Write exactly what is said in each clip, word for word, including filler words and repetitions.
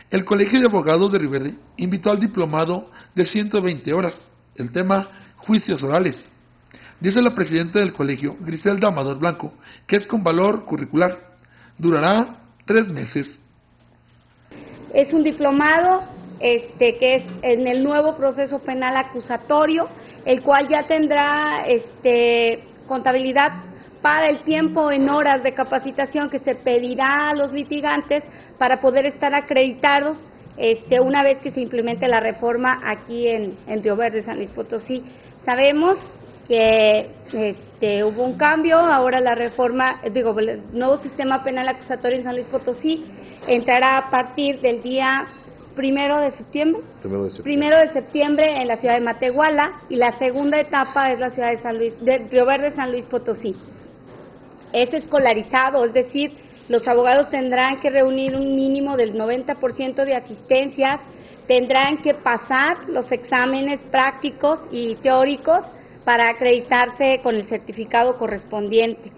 El Colegio de Abogados de Río Verde invitó al diplomado de ciento veinte horas, el tema juicios orales. Dice la presidenta del colegio, Griselda Amador Blanco, que es con valor curricular. Durará tres meses. Es un diplomado este, que es en el nuevo proceso penal acusatorio, el cual ya tendrá este, contabilidad para el tiempo en horas de capacitación que se pedirá a los litigantes para poder estar acreditados este, una vez que se implemente la reforma aquí en, en Río Verde, San Luis Potosí. Sabemos que este, hubo un cambio, ahora la reforma, digo, el nuevo sistema penal acusatorio en San Luis Potosí entrará a partir del día primero de septiembre, primero de septiembre, primero de septiembre en la ciudad de Matehuala, y la segunda etapa es la ciudad de San Luis, de Río Verde, San Luis Potosí. Es escolarizado, es decir, los abogados tendrán que reunir un mínimo del noventa por ciento de asistencias, tendrán que pasar los exámenes prácticos y teóricos para acreditarse con el certificado correspondiente.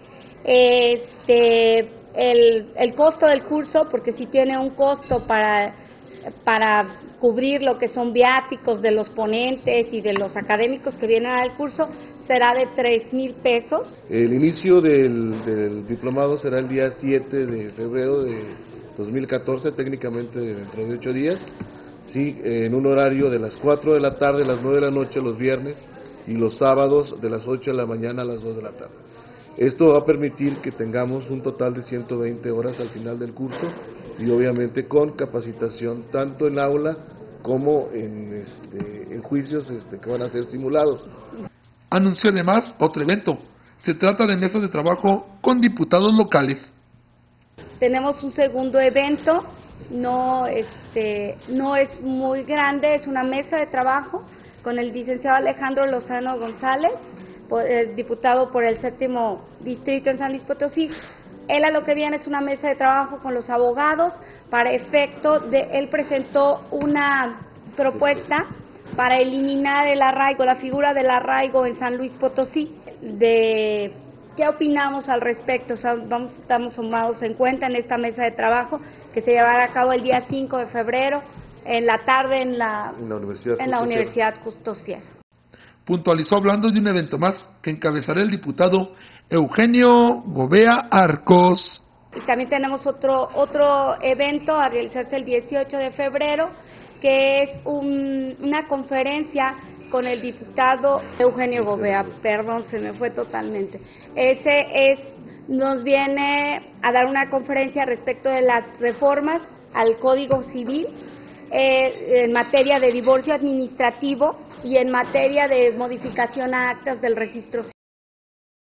Este, el, el costo del curso, porque sí tiene un costo para, para cubrir lo que son viáticos de los ponentes y de los académicos que vienen al curso, será de tres mil pesos. El inicio del, del diplomado será el día siete de febrero de dos mil catorce, técnicamente dentro de ocho días, sí, en un horario de las cuatro de la tarde a las nueve de la noche los viernes y los sábados de las ocho de la mañana a las dos de la tarde. Esto va a permitir que tengamos un total de ciento veinte horas al final del curso y obviamente con capacitación tanto en aula como en, este, en juicios este, que van a ser simulados. Anunció además otro evento. Se trata de mesas de trabajo con diputados locales. Tenemos un segundo evento, no, este, no es muy grande, es una mesa de trabajo con el licenciado Alejandro Lozano González, diputado por el séptimo distrito en San Luis Potosí. Él a lo que viene es una mesa de trabajo con los abogados para efecto de, él presentó una propuesta para eliminar el arraigo, la figura del arraigo en San Luis Potosí. De ¿qué opinamos al respecto? O sea, vamos, estamos tomados en cuenta en esta mesa de trabajo que se llevará a cabo el día cinco de febrero, en la tarde en la, en la Universidad en la Universidad Custosiera. Puntualizó hablando de un evento más que encabezará el diputado Eugenio Gobea Arcos. Y también tenemos otro, otro evento a realizarse el dieciocho de febrero, que es un, una conferencia con el diputado Eugenio Gobea, perdón, se me fue totalmente. Ese es, nos viene a dar una conferencia respecto de las reformas al Código Civil, eh, en materia de divorcio administrativo y en materia de modificación a actas del registro civil.